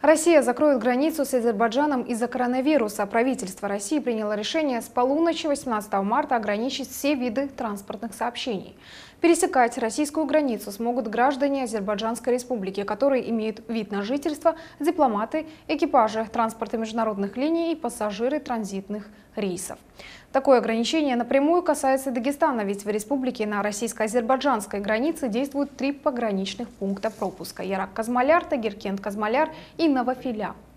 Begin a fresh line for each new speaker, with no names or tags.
Россия закроет границу с Азербайджаном из-за коронавируса. Правительство России приняло решение с полуночи 18 марта ограничить все виды транспортных сообщений. Пересекать российскую границу смогут граждане Азербайджанской республики, которые имеют вид на жительство, дипломаты, экипажи транспорта международных линий и пассажиры транзитных рейсов. Такое ограничение напрямую касается Дагестана, ведь в республике на российско-азербайджанской границе действуют 3 пограничных пункта пропуска – Ярак-Казмаляр, Тагиркент-Казмаляр и Новофиля.